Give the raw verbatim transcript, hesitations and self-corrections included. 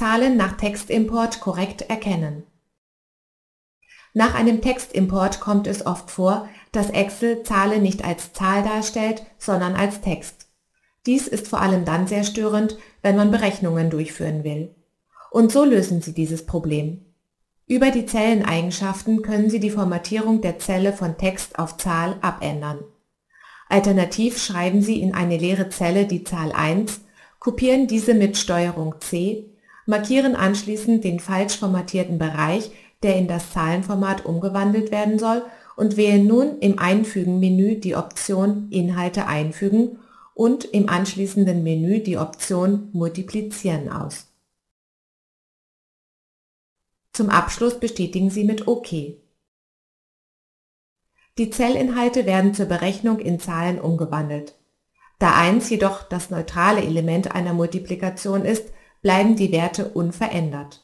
Zahlen nach Textimport korrekt erkennen. Nach einem Textimport kommt es oft vor, dass Excel Zahlen nicht als Zahl darstellt, sondern als Text. Dies ist vor allem dann sehr störend, wenn man Berechnungen durchführen will. Und so lösen Sie dieses Problem. Über die Zelleneigenschaften können Sie die Formatierung der Zelle von Text auf Zahl abändern. Alternativ schreiben Sie in eine leere Zelle die Zahl eins, kopieren diese mit Steuerung C, markieren anschließend den falsch formatierten Bereich, der in das Zahlenformat umgewandelt werden soll, und wählen nun im Einfügen-Menü die Option Inhalte einfügen und im anschließenden Menü die Option Multiplizieren aus. Zum Abschluss bestätigen Sie mit OK. Die Zellinhalte werden zur Berechnung in Zahlen umgewandelt. Da eins jedoch das neutrale Element einer Multiplikation ist, bleiben die Werte unverändert.